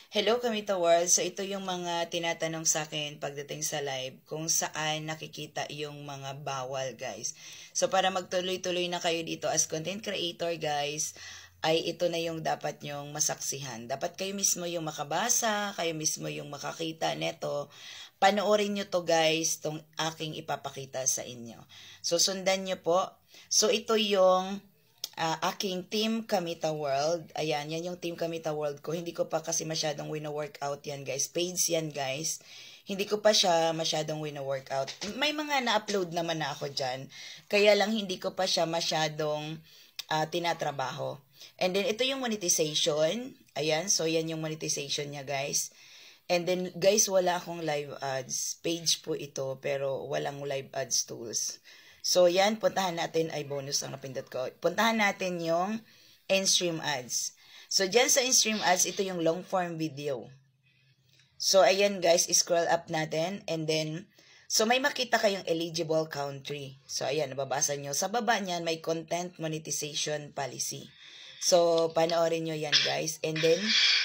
Hello, Kamita World. So, ito yung mga tinatanong sa akin pagdating sa live kung saan nakikita yung mga bawal, guys. So, para magtuloy-tuloy na kayo dito as content creator, guys, ay ito na yung dapat nyong masaksihan. Dapat kayo mismo yung makabasa, kayo mismo yung makakita neto. Panoorin nyo to, guys, tong aking ipapakita sa inyo. So, sundan nyo po. So, ito yung aking Team Kamita World. Ayan, yan yung Team Kamita World ko. Hindi ko pa kasi masyadong wino-workout yan, guys. Page yan, guys. Hindi ko pa siya masyadong wino-workout. May mga na-upload naman na ako dyan. Kaya lang hindi ko pa siya masyadong tinatrabaho. And then, ito yung monetization. Ayan, so yan yung monetization niya, guys. And then, guys, wala akong live ads. Page po ito, pero walang live ads tools. So, yan, puntahan natin, ay bonus ang napindot ko. Puntahan natin yung in-stream ads. So, dyan sa in-stream ads, ito yung long form video. So, ayan guys, scroll up natin. And then, so may makita kayong eligible country. So, ayan, nababasa nyo. Sa baba niyan, may content monetization policy. So, panoorin nyo yan guys. And then,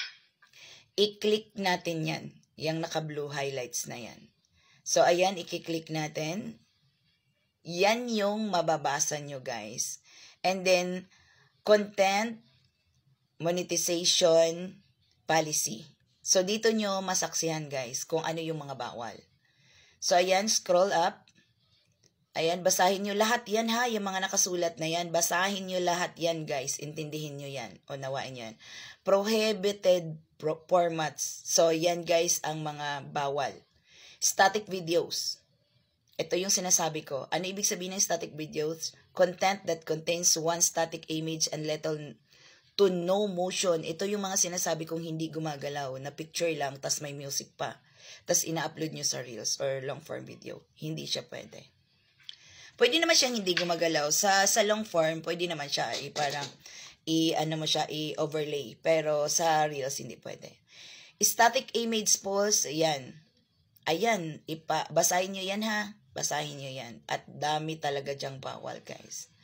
i-click natin yan. Yung naka-blue highlights na yan. So, ayan, i-click natin. Yan yung mababasa nyo, guys. And then, content monetization policy. So, dito nyo masaksihan, guys, kung ano yung mga bawal. So, ayan, scroll up. Ayan, basahin nyo lahat yan, ha? Yung mga nakasulat na yan, basahin nyo lahat yan, guys. Intindihin nyo yan. O, nawain yan. Prohibited formats. So, yan, guys, ang mga bawal. Static videos. Ito yung sinasabi ko. Ano ibig sabihin ng static videos? Content that contains one static image and little to no motion. Ito yung mga sinasabi kong hindi gumagalaw, na picture lang, tas may music pa. Tas ina-upload nyo sa Reels or long form video. Hindi siya pwede. Pwede naman siyang hindi gumagalaw. Sa long form, pwede naman siya parang i-overlay. Pero sa Reels, hindi pwede. Static image pulse, yan. Ayan, basahin nyo yan ha. Basahin nyo yan. At dami talaga dyang bawal, guys.